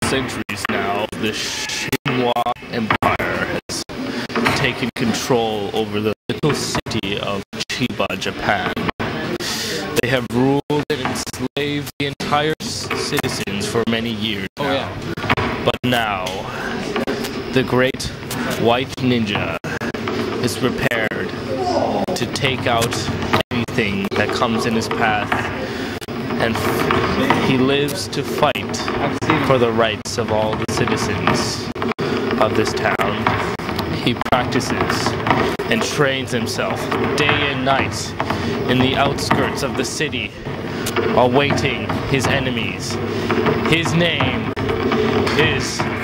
centuries now, the Shinwa Empire has taken control over the little city of Chiba, Japan. They have ruled and enslaved the entire citizens for many years now. But now, the great white ninja is prepared to take out anything that comes in his path, and he lives to fight for the rights of all the citizens of this town. He practices and trains himself day and night in the outskirts of the city, awaiting his enemies. His name is